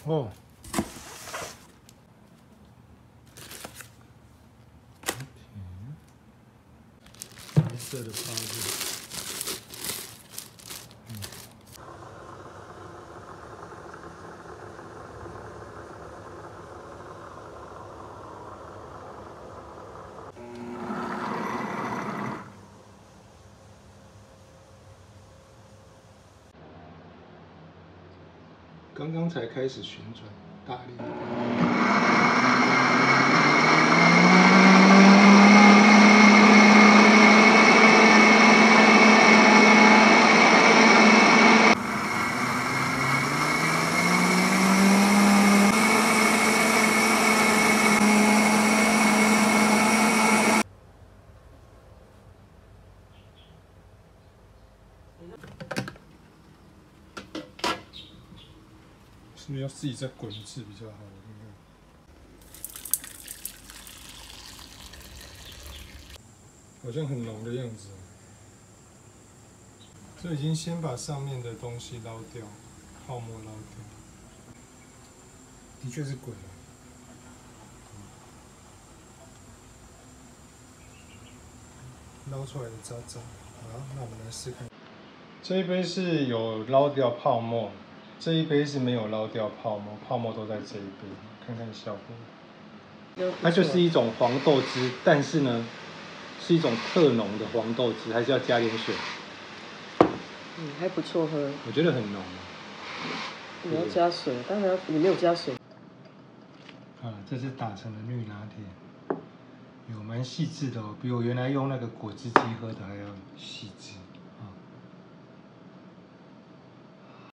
哦。白色的包子。 刚刚才开始旋转，大力。是不是要自己再滚一次比较好？好像很浓的样子。这已经先把上面的东西捞掉，泡沫捞掉。的确是滚了。捞出来的渣渣。好，那我们来试看。这一杯是有捞掉泡沫。 这一杯是没有捞掉泡沫，泡沫都在这一杯，看看效果。它就是一种黄豆汁，但是呢，是一种特浓的黄豆汁，还是要加点水。 还不错喝。 我觉得很浓。 你要加水，当然你没有加水。 这是打成的绿拿铁，有蛮细致的哦，比我原来用那个果汁机喝的还要细致。